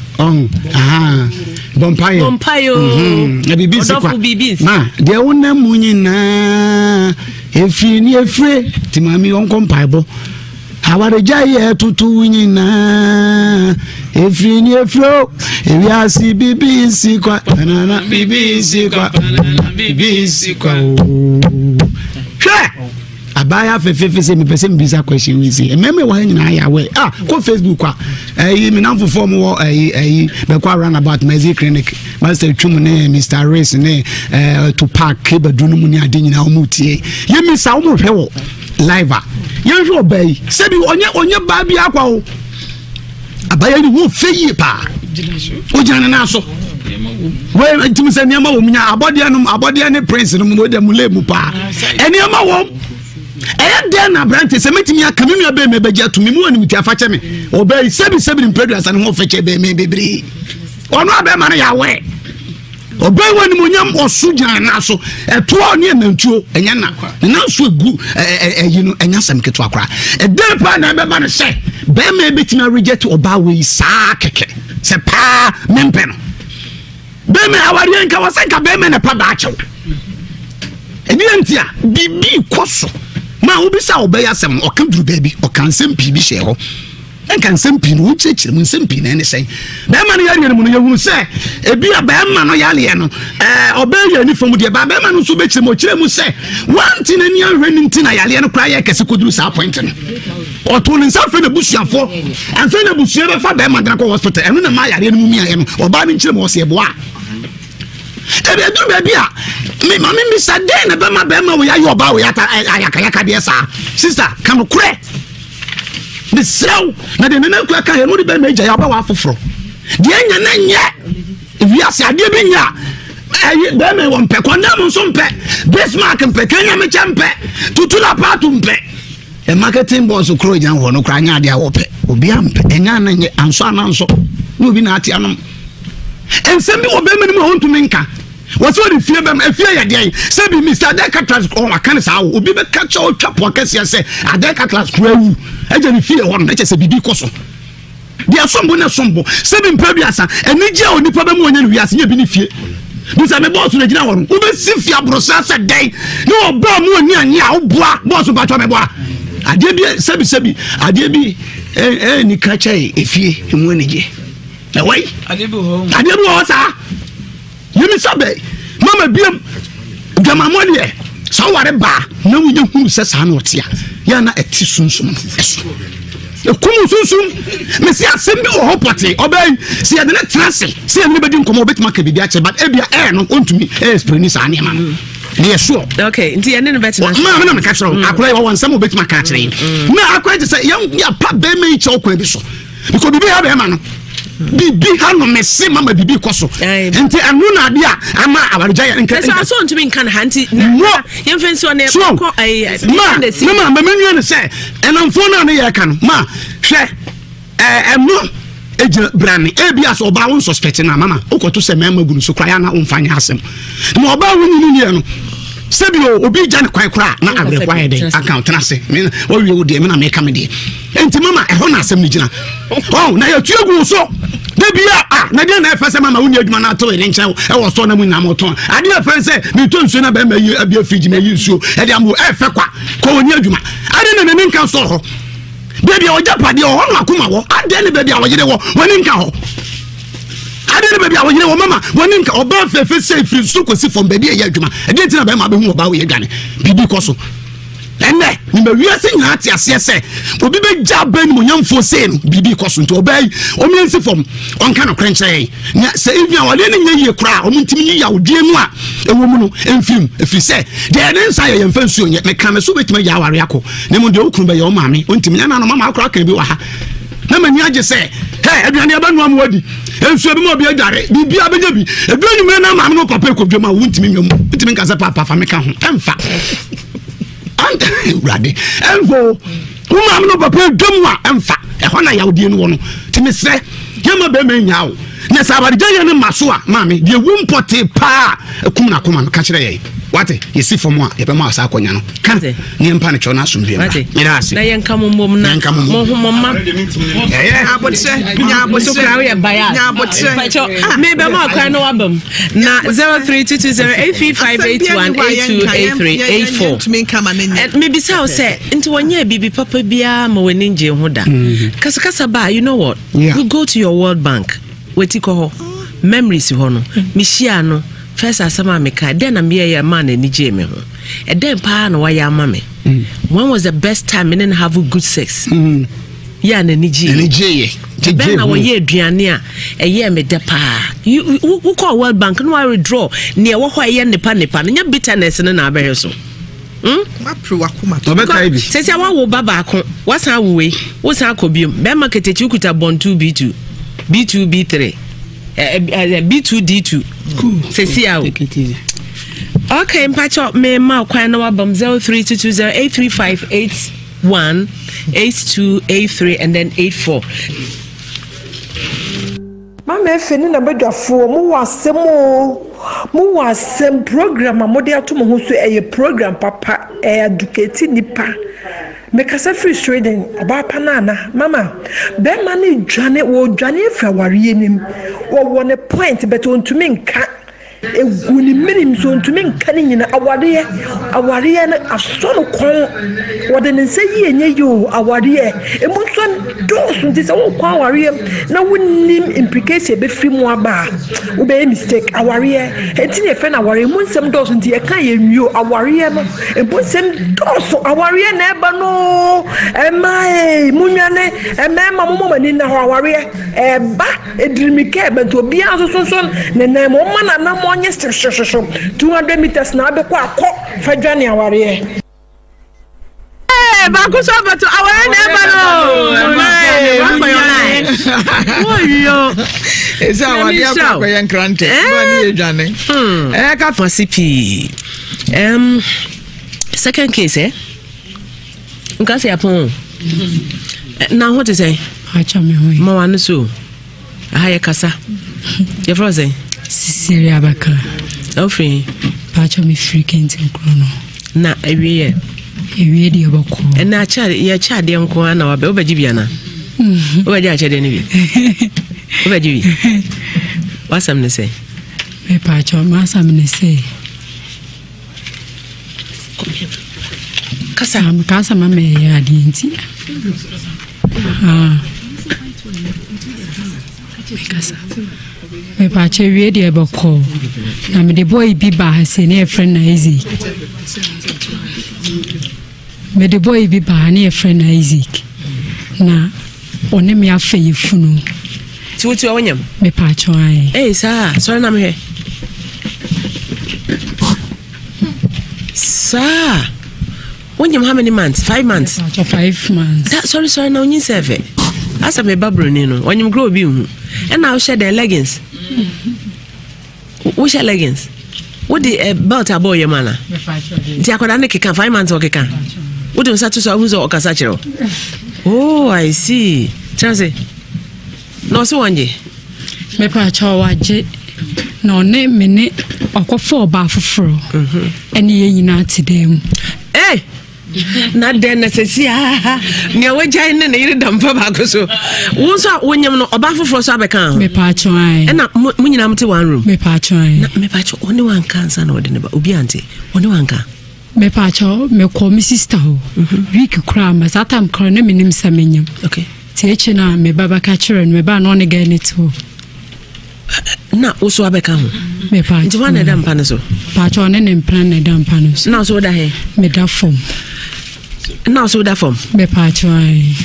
bompayo na bibi nsikwa ma de wona munyi na efre timami onko mpaibo awareja ye tutu nyina efro ewiasi bibi nsikwa na bibi nsikwa abaya fefefe se me pese mbisa question we say ememe wa nyina ya we ko Facebook me namfo form wo be kwa run about music clinic master twum ne Mr Race ne to park kebadunu mu ni ade nyina o mutie ye mi sa o mo hwe wo live ye hwe obey se bi onye ba bi akwa wo abaya ni wo feyi pa o jana na so we ntim se niam wo munya abode ne prince no mo de mu le mu pa eniam wo de na brante se metimi aka me be me beja to me mu ani muti afa che me obey sebi ni producer ne ho feche be me bebre ono abe ma na ya we obey wani munyam osu jana na so eto oni enantuo enya na so egu you enya sam keto akra de pa na be ma no se be me betimi reject oba we saa keke se pa mempe no be me awari nka wasenka be me ne pa ba achew eni antia bibi koso ma obi sa obey asem o kan duru baby o kan sem bibi she ho and can simply which mun simply anything. Beman Yalian, you will say, a beer bearman or Yalian, or Bellian from the Babaman who bet him, will say, one tin and young Renington, Yalian cry as a could do appointing. Or turning something the bush for, and then the bush ever for Beman Hospital, and when Maya didn't or Babin Chim was a bois. And I do baby, me, mammy, Miss Adena, Bama Bema, we are your bow at Ayaka, sister, come crack. The slow, na de nana kwa ka no de be meja ya ba wa foforo de anya na nya wi ase ade be nya be me won pe konda mo so mpe Bismarck mpe Kenya me champe tutula patu mpe e marketing boss kro nya ho no kra nya ade a wo pe obi ampe enya na nya anso ananso no bi na ate anom ensem bi wo be me no ho ntumi nka what's what if you ya dey say be Mr. Adeka class on akan sa wo obi be catch o twa podcast say Adeka class krawu eje ni fie ho no eche say bibi koso dia sombo na sombo say be mpa biasa eni je onipa be mu onya no wiase nya bi ni fie bisa me boss na gina ho no be si fie abrosa say dey no oba mu oni anya wo boa boss ba twa me boa ade bi sebi ade bi ni kacha efie mu eni je na wai ade bi ho sa yemi sabe mama biam gama mole so ware ba na wuye hunu se sa na otia ya na eti sunsum eso e kumu sunsum me si asembi wo hopote obey si ya de na trase si ya ne bedi nkomo obetima ka bibia che but ebia no ontumi explain sa ne ma ne sure okay nti ya ne no betima ma na me ka chiro akora wo won sam obetima ka chire na akora je say ya pa be me ichi okwa bi so because bibi ha be ma no bibi hano mesi mama bibi koso enti anu na ade a ama abarja ya nka so ntumi nka na hanti yemfensi one ko ma menua ne se enamfo na ne ya ka no ma hwe emu eje brani ebia so ba won suspect na mama ukoto se mema gunu so kwa ya na umfanya asem na oba woni ni no sebio obi jane kwan kra na agre kwa de account na se me o wi wo de me na me ka me de enti mama e ho na asem ni gina na ya tuegu so de bia na de na efese mama woni adwuma na to ere nchen e wo so na mu na moton ade efese mi to nsuo na ba ma yi abia fridge ma yi nsuo e de amu efe kwa ko woni adwuma ade na me nka so ho baby o japade o ho akoma wo ade ne baby a wo yire wo woni nka ho ade ne baby a wo yire wo mama woni nka oba fefe say free so kosi from baby e ya adwuma e de ntina ba ma be hu oba wo ye dwane bibi koso enne ni me wiase nyina ate ase se obi be jabe ni monyamfo se no bibi koso nto obai o miensi fom onka no krenche na se even awale ne nyeye kura o muntimi ni ya odie mu a ewo mu no emfim efi se de ne nsa ye yemfa nsuo nye me kame so betima ya aware akọ ne mu de okunu be ye o maame ontimi na no mama akora kan bi wa ha na mani age se he aduane abanu am wadi ensuo bi mo bi adare bibi abenya bi eduanu me na maame no papa ekodwoma wontimi nwom ontimi nka se papa fa me ka ho emfa ante urade envo uma no papa dwomwa emfa e ho na yawdie no wono timisre yema be me nyaawo na sabarija ye ne maso a maame de wumpote pa akum na koma ka kire ye wate yesi fomo a ye be ma asa akonya no kan ne mpa ne chona asomdue ma mira ase na ye nka mommom na mo homomma abotse nya abotse kra we baya nya abotse me be ma akwa no wabam na 03220858182884 me bisa o say nti wonye bibi papa bia ma wani nje ho da kasa ba you know what you go to your World Bank wetiko ho memories ho no mihia no first asama meka den na me ya man ani je me ho e den pa na wa ya ma me when was the best time in have good sex ya na ni je ben na wo ye aduane a eye me de pa you call World Bank no I withdraw ne wo ho eye nepa nya bitterness na abere so mapru wakuma to be kai bi sese wa wo baba akon wasan wo we wo san akobium be market echi ukuta bond 2b2 B2 B3 B2 D2 sese yawo okay mpacho me ma kwan na wabam 03220835818283 and then 84 Mama Effe ni na bedwafo mu wasem program amode atomo ho so eye program papa educate nipa mekasa free trading abapa na mama be mani dwane wo dwane fra ware nim wo ne point but ontumi nka eguni minim so ntumi nka ne nyina aware na aso no kon wode ne nse yi enye yo aware emu so do so nti se wo kwa aware na wonim implication be fi mu aba wo be mistake aware enti ne fe na aware mu nsem do so nti e kan ye nwio aware no emu nsem do so aware na eba no ema munwane emema mo mani na ho aware eba edrimike eba to bia so ne na mo mana na mo nye 200 meters na abekọ akọ fadwane aware back us over to our neighbor. Is our dear Papa and Grante? Johnny. I got for CP. Second case, eh? Kasi upon. Now what is it? Mama so. Haya kasa. You're frozen. Cecilia Baka. Oh, free. Patch of me freaking in chrono. Na every year. Ewie de bako. And na cha ya cha de nko na wa be obajibiana. Obaji cha de ni bi. Obajibi. Wasam ne say. Me patch of masam ne say. Kasa mama ya di nti. Kasa. Me patch ewie de bako. Na me the boy bi ba se na friend na easy. Me the boy be ba na friend Isaac na one me afa yefunu ti wo ti wonyam me pa cho ai sir sorry na me he sir wonyam how many months 5 months 5 months that sorry na onyin serve asa me babro ni no wonyam grow bi hu and now share the leggings wo share leggings what the belt aboy your mana me pa cho ti akoda ne keka 5 months o keka what do satu so who's okasa chero oh I see chance no so wanje me pa cho waje no ne me ne okofo ba foforo ene ye nyina tidem na den na sesi ne wajai ne ne yire dampa ba ko so wo so wonyam no oba foforo so abeka me pa cho ai na munyina mte one room me pa cho ai me pa cho oni wan kansa na ode ne ba obi ante oni wan ka me pa cho me call me sister ho week kra ma satam kra na minim samenyam okay teche na me baba ka chire me ba no ne ga ni to na uso abeka ho me pa nti wan na dampa ne so pa cho ne ne plan na dampa no so na so da he me da form na so da form me pa cho ai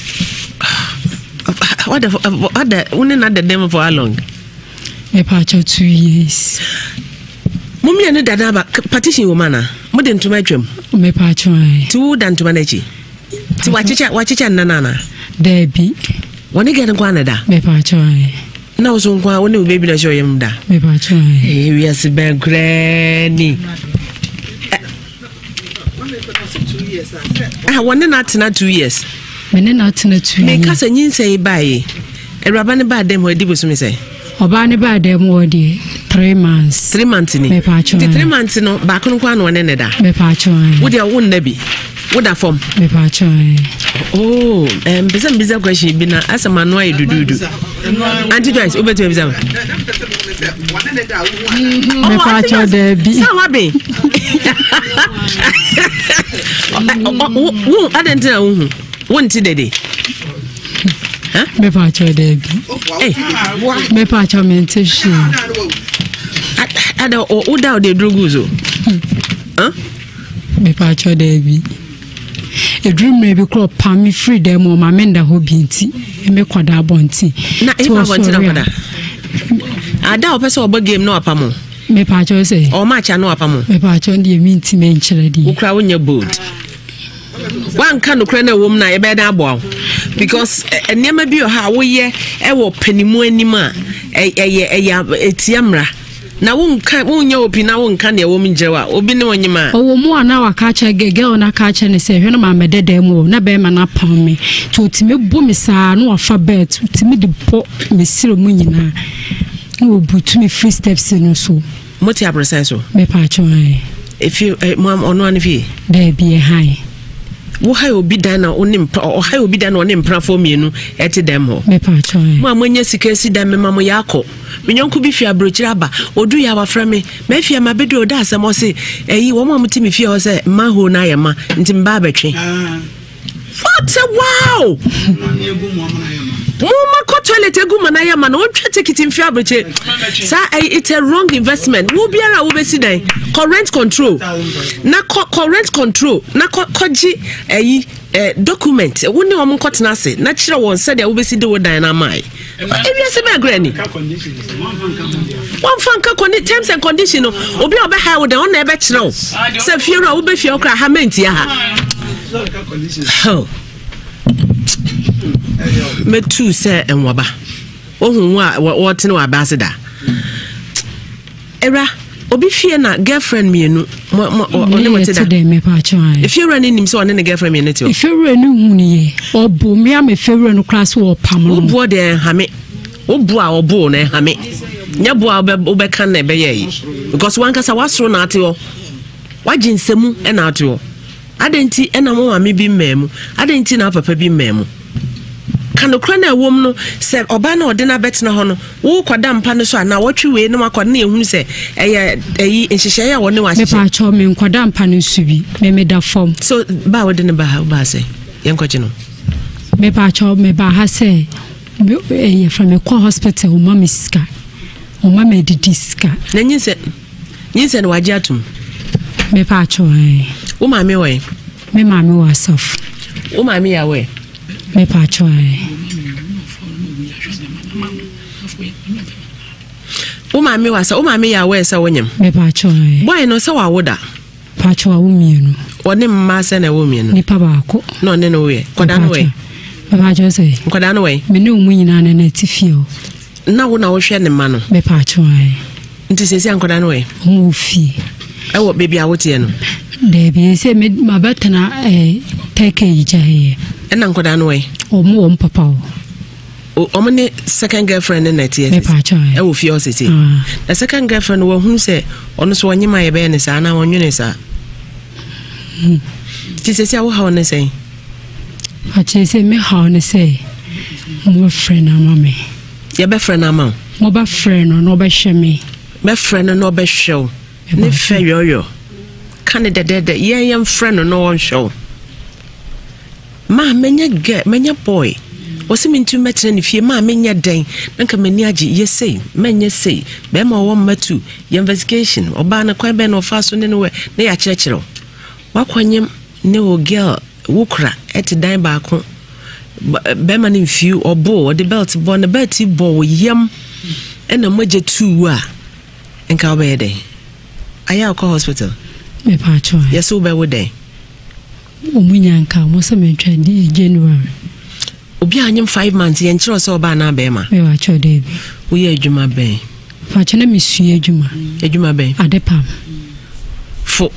what the one na the demo for how long me pa cho 2 years mummy ne dada ba partition woman na mo de ntuma atwam me pa cho ai ti wo da ntuma na chi ti wachicha nana Debbie woni ge nkwa na da me pa cho ai na wo so nkwa woni baby na show yem da me pa cho ai we as ben granny woni na tena 2 years me ne na tena 2 years me kasa nyin sei bae eraba ne ba dem ho edi bosu me sei oba ne ba dem wo di 3 months ni me pa cho ai 3 months no ba ko nkwa no ne da me pa cho ai wo dia wo nabi wo da form me pa cho ai oh biza question bi na asama no ay dududu Auntie Joyce obeto biza me pa cho Debbie sa wa be wo adentina wo wonti dede me pa cho Debbie me pa cho mentation ada o da de droguzo me pa cho Debbie a dream may be called Pammy Freedom or Mamenda Hobinti, and me quada bonti. Na if I want to know ada opese obo game no apamo me pa cho say o match no apamo me pa cho ndi minti me nchiredi ukra wonya bold wan kan ukra na wom na e be da abo because enema bi o ha wo ye e wo panimu anima etiamra na wonka wonya opi na wonka na ewom njewa obi ne wonyima owo mu ana waka cha gege na ka cha ne se hwe no ma medede mu na be ma na pam me to otime bu me saa no afa bet otime de po me sire mu nyina no butu me free steps no so moti abresa so me pa cho ai if you mom ono an fi there be a high wo ha obi dan na onim o ha obi dan na onim prafo mienu eti dem ho me pa cho mo amanya sika si dan me mamo yakọ menyonko bi fi abrochira ba odu ya wafra me fi amabedo da asem o se eyi wo mo mti me fi o se ma ho na yema nti mba betwe what a wow Mama ko toilet egu mana ya mana o twa take it in fi abroche sa it's a wrong investment wo biara wo besi dan current control na current control na koji eyi document wo ne om kotena ase na kire won se de wo besi de wo dan na mai ebi se be granny one fan ka terms and condition obi obe ha wo de on na ebe kire wo se fiero wo be fie okra ha menti ya ha me too say enwaba ohun a what no abasada era obi fie na girlfriend mienu oni moteda me pa cho ai if you running him so on the girlfriend mienu ti if you run hu ni ye obo me am favorite no class wo pam obo de hame obo a obo na hame nya bo a obe kan na be ye because one kasa wasro na ate o wajinsemu e na ate o adenti e na mo ma me bi mmemu adenti na papa bi mmemu kanokra na ewom no se oba na ode na bet na ho no wo kwada mpa no so na wotwe we no makwa na ehun se eyi nhihye ya wo ne wa me pa cho me kwada mpa no su bi me da form so ba wode ne ba se yenkwache no me pa cho me ba ha se from a hospital o mama ska o mama didiska na nyinse no waje atum me pa cho ai wo mame we me mame wa sof wo mame ya we me pa cho ai wo mame wa sa wo mame ya we sa wonyam me pa cho ai boy no sa wa woda pa cho wa mienu woni mma sa na wo mienu ni pa ba ko no ne no we koda no we me pa cho say koda no we me ne umu nyina na na tifio na wo na wo hwe ne ma no me pa cho ai nti sesi an koda no we mu fi e wo baby a wotie no de bi se me mabetana take ije na nkoda no we o mu papa o mane second girlfriend na tie me pa cho e wo fi o seti the second girlfriend wo hu se ono so onyima ye be ne sa na wonwene sa ti sesi a wo ha one sei a che se me ha one sei mo friend na mama ye be friend na ma mo ba friend no be hwe me be friend no be hwe ne fe yoyo kan de ye friend no on show ma menya boy wose mintu metre ne fie ma menya den nka mani age ye sei menya sei be ma wo matu ye investigation oba na kwan be no fa so ne we na ya kirekire wakwanyem ne o girl wukra et dan ba ko be ma ne fiu obo the belt bo na belt bo yam ena maje tu a nka oba ye den aya ko hospital me pa cho yes oba wo den omunyanka mo se me twandi January obi anyem 5 months yen kiro so oba na be ma me wa cho de bi wo ye adwuma ben fa cho na misue adwuma ben adepam fo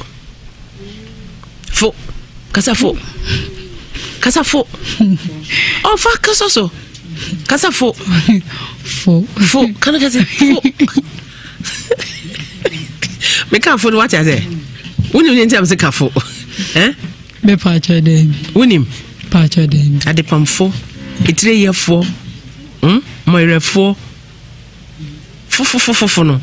kasa fo oh fa kasa so kasa fo kana kasa fo me ka fo what I say woni ni ntem se ka fo me pa cho de woni pa cho de adepam fo itire ye fo mo ire fo no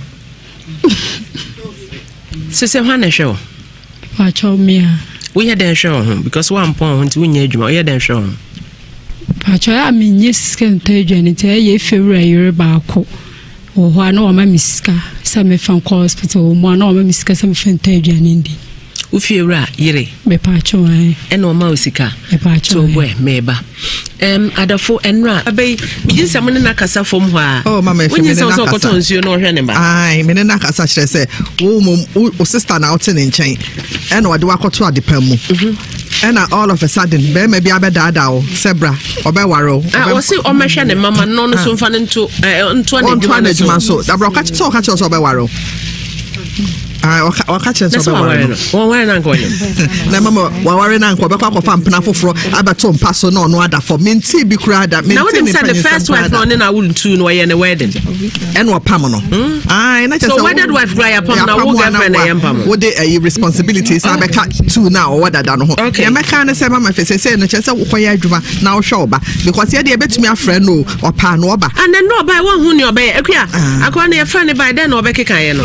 se hwana show pa cho me we had that show because one point we need you we had that show pa cho ya me yes kan tejani te ye fewura yere ba ko o ho na o ma miska sa me fan ko hospital mo na o ma miska sa me fan tejani ndi u fiewura yere me pa cho ai e na o ma osika me pa cho so boy meba adafo enra abey mi nsam ne na kasa fom ho a oh mama Effe me na kasa koton nsuo na ohwe ne ba ai me na kasa kire se wo sister na out in nchen e na ode wakoto adepa mu and all of a sudden be maybe abedada o sebra obewaro o si o mehwe ne mama no no so mfa ne nto na adwuma so da bro ka so obewaro wakache so waware na nko nyem na mama waware na nko be kwa kofa mpena foforo abeto mpa so na ono ada for minti bi kura ada minti. Now when you said the first wife no na will too no we wedding and what pam no na just so wedded wife cry pam na wo girlfriend na yam pam wo the responsibilities abeka two now or wada da no ho e meka na say mama fese say no chese wo koya adwuma na wo hwe oba because ye de betumi afre no opa no oba and then no by one hu ni oba akua akwa na ye friend by then no oba keka ye no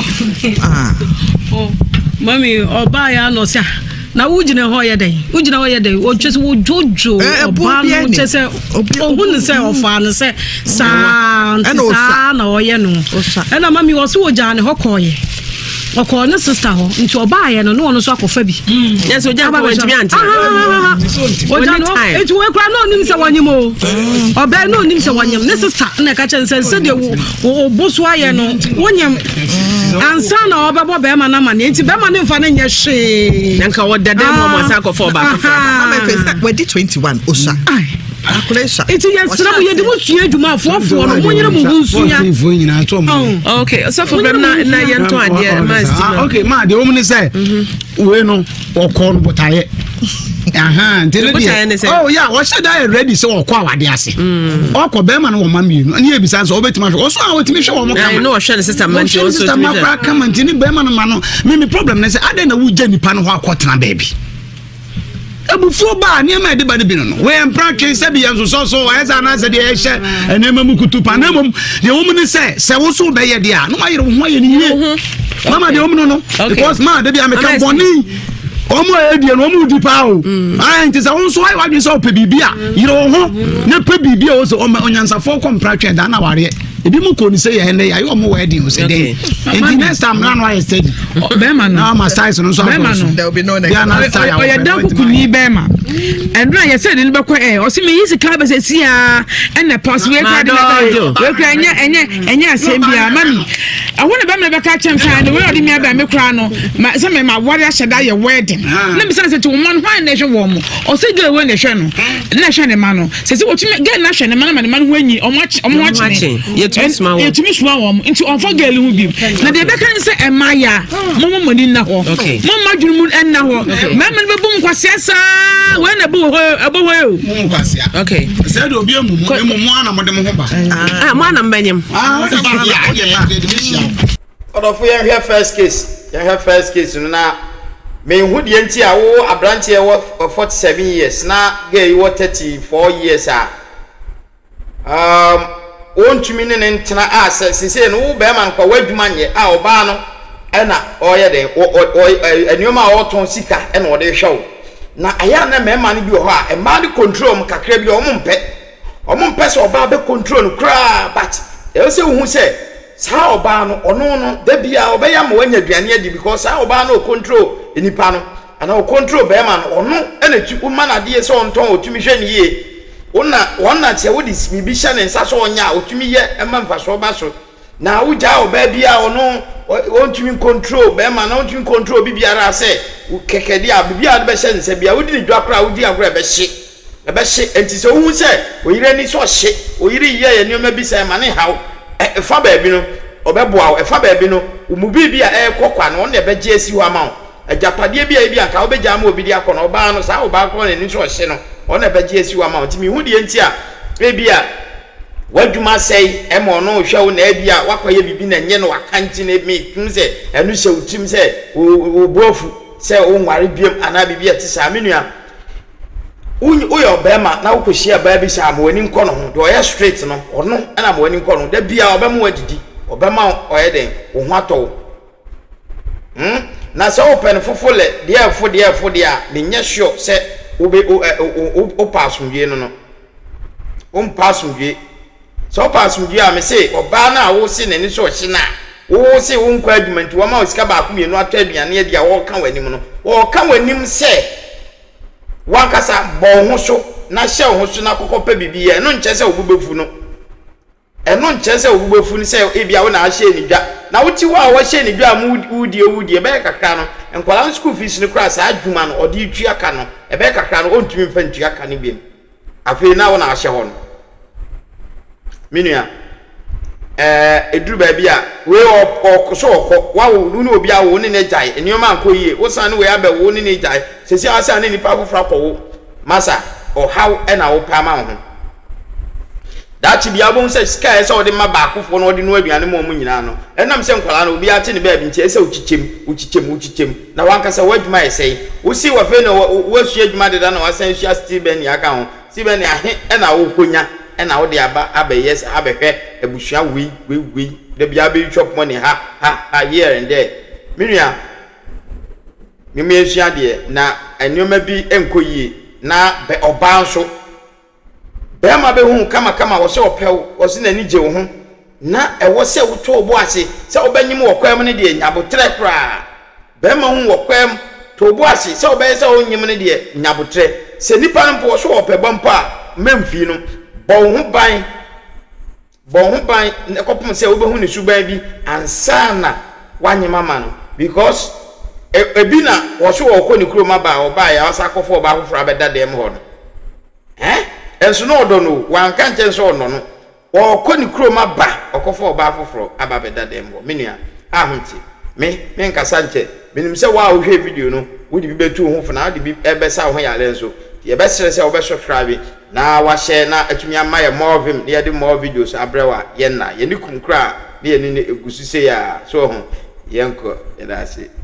mami oba ya no sia na wujina ho ye den o chese wo jojo oba no chese o hu ni say ofa no say sa na o ye no e na mami wo so wo jane ho koye ọkọ ne sister ho nti oba ye no no so akofa bi yes o jaba wantimi anti o jano eti we kra no nim se wanyem o oba no nim se wanyem ne sister na ka chen se de wo boso aye no wonyem ansa na oba bo be ma na ma ne enti be ma ne mfa ne nye hwe nka wo dede mo mo sa akofa oba mama face we di 21 osa calculation eti ye sra mo ye di mo sua adwuma afofo no mo nyere mo hunsuya okay so for them na ye nto ade okay ma de woman say we no okọ no botaye oh yeah what should I ready so okọ awade ase okọ be ma no wo ma mienu ani ebisa so obetima hwe so a wetimi hwe wo mo I know hwe sister man so sister ma pra come ntini be ma no ma no me problem na say ade na wo gya nipa no ho akotena baby abufuo ba ne ma de ba de bi no we empra twe se bi yanso so esa na se de ehye enema mu kutupa na mom de wo mu ni se wo so be ye de a no ma yere wo ho ye ni ye mama de wo mu no because ma de bi ameka boni omo edie no omo di pa o nti se wo so ai wadwe se o pe bibia yere wo ho ne pe bibia o so onyansafo kompra twe da na ware ebi mu ko ni se ye ne ya yo mo wedding o se dey and next time na no I said be man na ma size no so there will be no next time o ya da ku ni be ma and na ye said ni be ko o se me yisi ka be se sia and na pass we ka de we kra enye asem bia mami I want to be me ka chem fan we odi me aba me kra no ma se me ma wari aheda ye wedding na me say to woman hwan na hwe wo mo o se ge we na hwe no na hwe ne ma no se se otumi ge na hwe ne ma na ho anyi o mo achi yetumi suma wom nti on for girl hu bi na de be kan se emaya momo mani na ho mama dwumu enna ho mama be bum kwase sa we na bu ho abo ho mum kwase okay se do bi emu ana mo de mo ho ba mo ana mbanyem odofo yen hwe first case no na me hu de nti a wo abrante e wo 47 years na girl wo 34 years ontumi ne ntena sese no wo be man kwa wadwuma nye oba no na oye de enioma oton sika na ode hwew na aya na mema ne bi ho a ma de control m kakra bi omo mpe so oba be control kra but e se hu se sa oba no ono no da bia obeya ma wanya duane adi because sa oba no control enipa no ana o control be man ono na tu uma na de se onton otumi hwe ne ye wonna che wodi bibi hye ne nsa so onya otumi ye ema mfaso ba so na wugya oba bia ono ontumi control be ma na ontumi control bibiara se kekedi a bibia de be hye nsa bia wodi ne dwakra wodi agora be hye enti se hu se oyire ni so hye oyire ye ye nioma bi se ma ne hawo fa ba bi no obeboa fa ba bi no umubi bia kokwa no ne be gye esi ho ama ajapade bia ka obegya ma obi dia kono oba no sa oba kono ne ni so hye no ona beje esi wa ma ntimi hu de nti a ebia wadwuma sei emo no hwewo na ebia wakoye bibi na nye no wakanti na me tun se enu hye utim se obofu se onware biem ana bibi ati sa menua uyo bema na ukohia ba bi sa amwani nko no ho de oye straight no ono na amwani nko no da bia obemu adidi obema oye den wo ho ato na se open fofole de afo de a me nye sure se o pasumdie no o pasumdie so pasumdie a me say oba na wo se nani so hye na wo se wo nkwa adwumanti wo ma o sika ba ko mienu atwa aduane e dia wo ka wanim no wo ka wanim se wankasa bo ho so na hye ho so na kokopa bibia no nche se obubefu no eno nche se obubefu ni se ebia wo na hye ni dwa na wuti wo a wo hye ni dwa mu wudie be kakra no enkwala school fees ni kra sa adwuma no odi twa aka no ebe kakra no ontumi mfa ntwa aka ni biem afi na wo na hye ho no minua eduru ba bia we so okọ wa wo nu obi a wo ne ne jai enioma anko yie wo san we aba wo ne ne jai sesi asa ne nipa afofra kọ masa o how e na wo pa ma ho dachi bia bo se sky se o de ma ba akofo no de no aduane mo mu nyina no enam se nkwala no obi ate ne ba bi nche se uchichim na wanka se wadwuma esei wo si wa fe no wo su adwuma de da na wasan su Steven ya ka ho Steven ya he e na wo konya e na wo de aba yes abehwe ebusua we de bia be chop money ha here and there minua me esua de na enoma bi enkoyie na be oba nso bema be hu kama wo se opew wo se nani je wo ho na ewo se wo to obo ase se obanyim wo kwam ne de nyabotre kra bema hu wo kwam to obo ase se obey se onyim ne de nyabotre se nipa no po so opebọ mpa memfi no bon ho ban ne kopum se obehu ne suban bi ansana wanyema no because ebi na wo so wo kọ ne kuro ma ba oba ya asakofo oba afofra abeda dem ho no enso no odo no wanka nche nso ono no wo kọ ne kuro ma ba okofo oba afofro aba beda dem ho menua ahunti me nkasa nche menim se wa ohwe video no wodi bi betu ho funa wodi bi ebesa ho ya lenso ye besere se obesubscribe na wa share na atumi amaye more of him ye de more videos abrewa ye na ye ni kumkra na ye ni egusu se ya so ho yenko ye da se